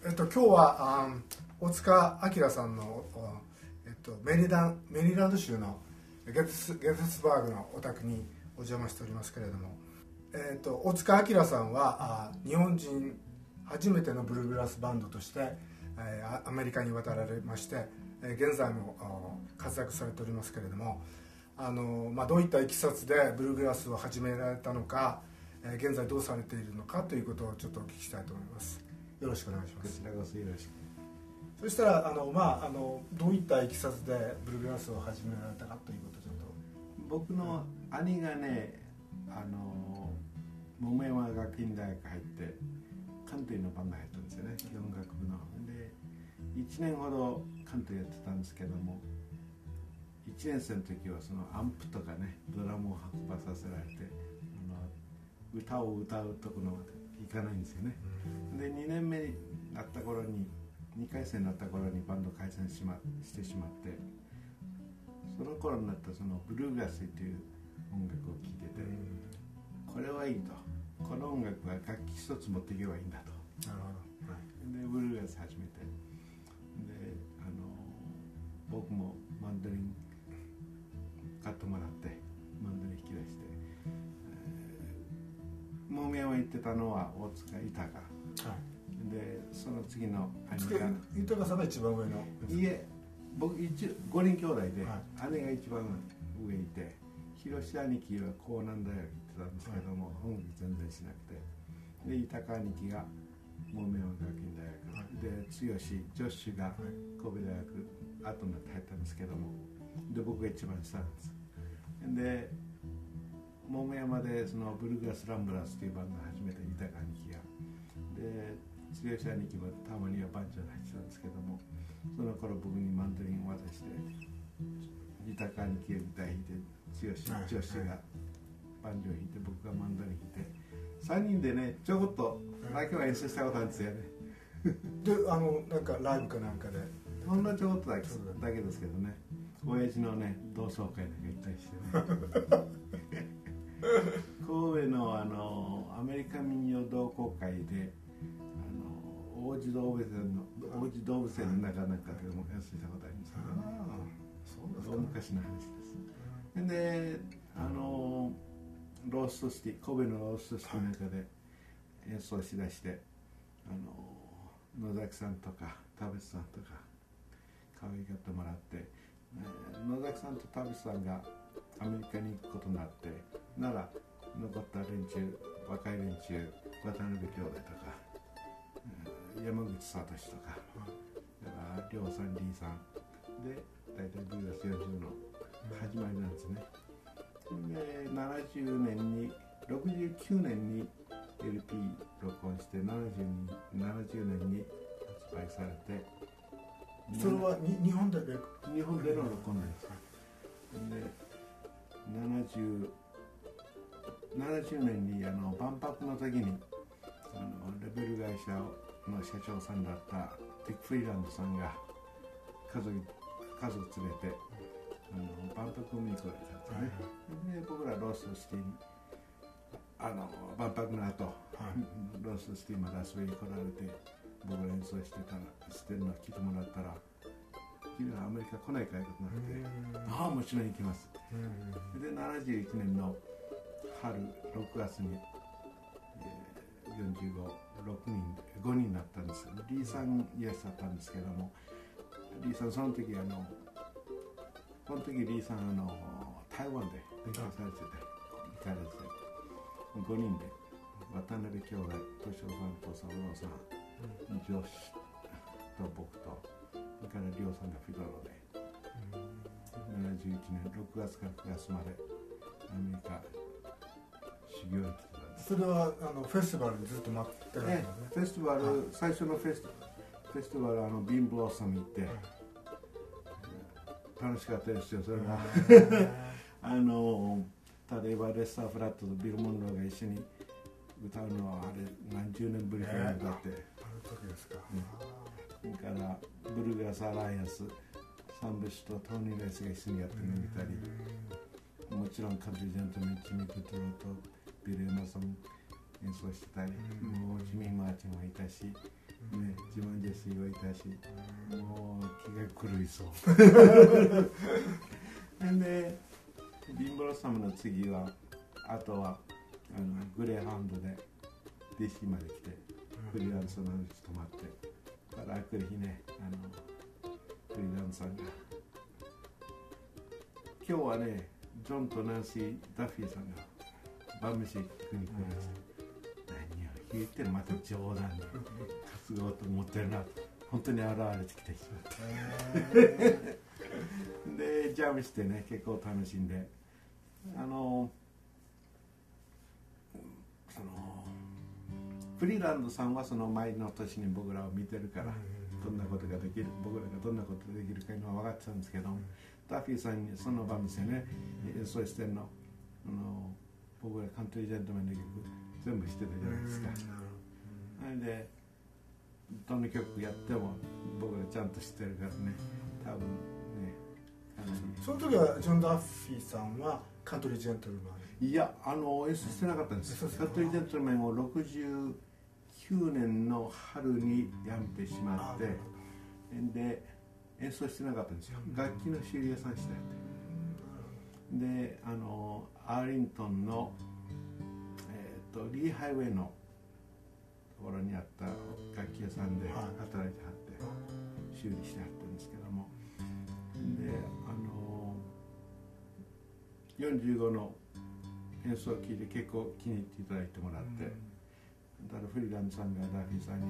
今日は大塚明さんの、メリーランド州のゲテスバーグのお宅にお邪魔しておりますけれども、大塚明さんは日本人初めてのブルーグラスバンドとして、アメリカに渡られまして、現在も活躍されておりますけれども、どういったいきさつでブルーグラスを始められたのか、現在どうされているのかということをちょっとお聞きしたいと思います。よろしくお願いします。 こちらこそよろしく。 そしたらどういったいきさつでブルーグラスを始められたかということをちょっと。 僕の兄がね、桃山学院大学入ってカントリーのバンド入ったんですよね、音楽部の。で1年ほどカントリーやってたんですけども、1年生の時はそのアンプとかね、ドラムを運ばさせられて、歌を歌うところまでいかないんですよね。で2年目になった頃に、2回生になった頃にバンド解散してしまって、その頃になったそのブルーグラスという音楽を聴いてて、これはいいと、この音楽は楽器一つ持っていけばいいんだと。 なるほど、はい、 でブルーグラス始めて、で僕もマンドリン買ってもらってマンドリン引き出して、桃山行ってたのは大塚豊、はい、でその次の兄が豊さんが一番上の。 いえ、僕5人兄弟で、はい、姉が一番上いて、広志兄貴は江南大学行ってたんですけども、はい、音楽全然しなくて、で豊兄貴が桃山学院大学、はい、で剛ジョッシュが神戸大学後になって入ったんですけども、で僕が一番下なんです。で桃山でそのブルーグラスランブラスというバンドを始めた豊兄貴が、で剛兄貴もたまにはバンジョーで入ってたんですけども、その頃僕にマンドリンを渡して、豊兄貴がギター弾いて、剛ジョッシュがバンジョー弾いて、僕がマンドリン弾いて、3人でね、ちょこっとだけは演奏したことあるんですよね。 でなんかライブかなんかでほんのちょこっとだけですけどね、親父のね同窓会なんか行ったりしてね。神戸のアメリカ民謡同好会で王子動物園の中なんかでも演奏したことありますけどね。そう昔の話です。でローストシティ、神戸のローストシティなんかで演奏しだして、野崎さんとか田淵さんとか可愛がってもらって、野崎さんと田淵さんがアメリカに行くことになって、なら残った連中、若い連中、渡辺兄弟とか、山口聡とか、だから亮さん、リーさんで大体ブルーグラス40の始まりなんですね。で69年に LP 録音して、70年に発売されて、 それは日本での録音なんです。で70年に万博の時にレベル会社の社長さんだったティック・フリーランドさんが家族連れて万博を見に来られたんですね。で僕らローストシティに万博の後、ローストシティまで遊びに来られて、僕が演奏してるのを聞いてもらったら、君はアメリカ来ないかいことになって、ああもちろん行きます。で71年の春6月に、5人になったんです。リーさんいらっしゃったんですけども、リーさんその時リーさん台湾で勉強されてて行かれてて、5人で渡辺兄弟、敏夫さんと三郎さん、ジョシと僕と、それから亮さんがフィドロで、71年6月から9月までアメリカ修行に来てたんです。 それはフェスティバルにずっと待ってるんですね。 フェスティバル、最初のフェスティバルビーンブロッサム行って、楽しかったですよ。それが例えばレッサー・フラットとビル・モンローが一緒に歌うのはあれ何十年ぶりかに歌って、 あの時ですか。 それからブルーグラス・アライアンス、サンブッシュとトーニー・レイスが一緒にやってみたり、もちろんカントリー・ジェントルメン、ジミー・ペトロとビル・エマソン演奏してたり、もうジミー・マーチンもいたし、 ね、自慢自身はいたし、もう気が狂いそうでビンブロッサムの次はあとはグレーハウンドで DC まで来てフリーランスのうち泊まってからあくる日ねフリーランスさんが今日はねジョンとナンシー・ダッフィーさんが晩飯食いに来るんですよ。何を言ってるまた冗談で担ごうと思ってるな本当に現れてきてしまってでジャムしてね結構楽しんでフリーランドさんはその前の年に僕らを見てるからどんなことができる僕らがどんなことができるかいうのは分かってたんですけどダッフィーさんにその場見せね演奏してるの僕らカントリージェントルマンの曲全部知ってたじゃないですか。なのでどの曲やっても僕らちゃんと知ってるからね多分ねその時はジョン・ダッフィーさんはカントリージェントルマンいや演奏してなかったんです。カントリージェントルマンを69年の春に辞めてしまってで演奏してなかったんですよ。楽器の修理屋さんしてやってでアーリントンの、リーハイウェイのところにあった楽器屋さんで働いてはって修理してはったんですけどもで45の演奏を聴いて結構気に入っていただいてもらって、だからフリーランドさんがダッフィーさんに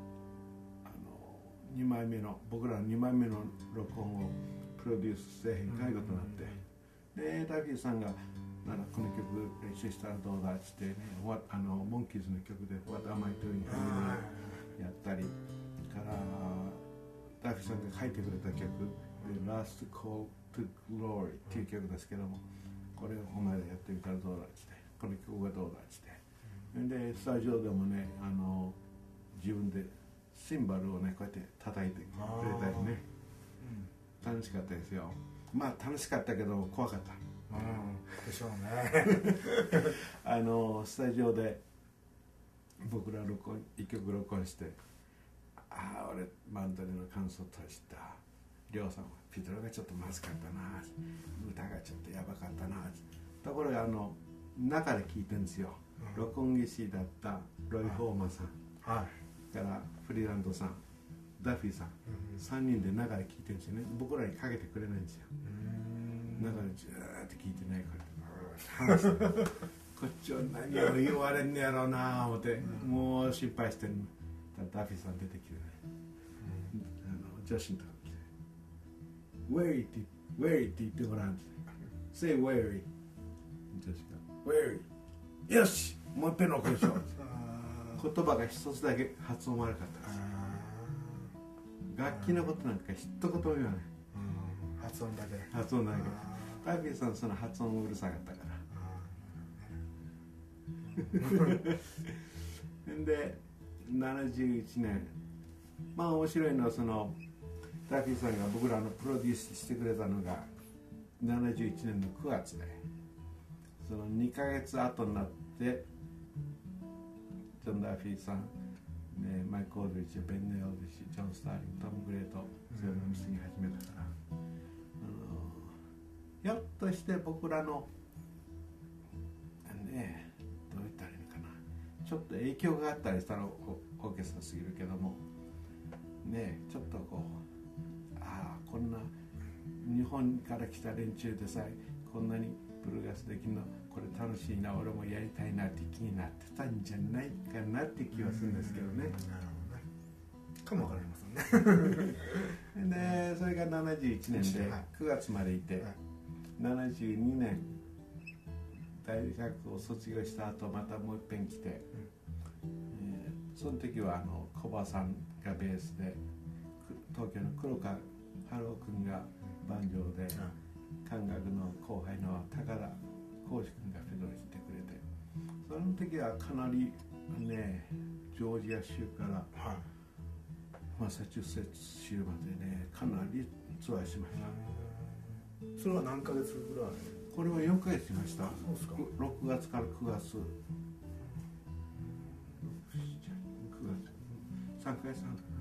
2枚目の僕らの2枚目の録音をプロデュースせえへんかいうことになって、でダッフィーさんがこの曲練習したらどうだっつってねモンキーズの曲で「What Am I Doing Here」やったりからダッフィーさんが書いてくれた曲「Last Call to Glory」っていう曲ですけどもこれをお前でやってみたらどうだっつってこの曲がどうだっつってでスタジオでもね自分でシンバルをねこうやって叩いてくれたりね楽しかったですよ。まあ楽しかったけど怖かったでしょうねスタジオで僕ら一曲録音して俺バンドリの感想としたりょうさんはピトロがちょっとまずかったな歌がちょっとやばかったなところが中で聞いてるんですよ。録音技師だったロイ・フォーマンさん、からフリーランドさんダッフィーさん、3人で中で聞いてるんですよね。僕らにかけてくれないんですよ。中でずーっと聞いてないからこっちは何を言われんねやろうな思ってもう心配してる。ダッフィーさん出てきてね女子のとこ来て「Wary」って言ってごらんって「Say Wary」女子が「Wary」よしもう一遍の声しよう言葉が一つだけ発音悪かったです。楽器のことなんか一言も言わない。 発音だけダッフィーさんその発音うるさかったからで71年まあ面白いのはダッフィーさんが僕らのプロデュースしてくれたのが71年の9月でその2ヶ月後になってジョン・ダッフィーさん、マイク・オールリッチ、ベン・ネオルリッチ、ジョン・スターリング、トム・グレートそういうのを結び始めたからひょっとして僕らのどう言ったらいいのかなちょっと影響があったりしたらオーケストラすぎるけどもちょっとこんな日本から来た連中でさえこんなにブルーガスできるのこれ楽しいな俺もやりたいなって気になってたんじゃないかなって気はするんですけどね。 かもわかりませんねでそれが71年で9月までいて、72年大学を卒業した後またもう一遍来て、その時はコバさんがベースで東京の黒川春夫君がバンジョーで、管楽の後輩の高田浩司君がフィドルしてくれてその時はかなりねジョージア州から、マサチューセッツ州までねかなりツアーしました。 それは何ヶ月ぐらい？ これは4ヶ月しました。 そうですか。 6月から9月 3ヶ月半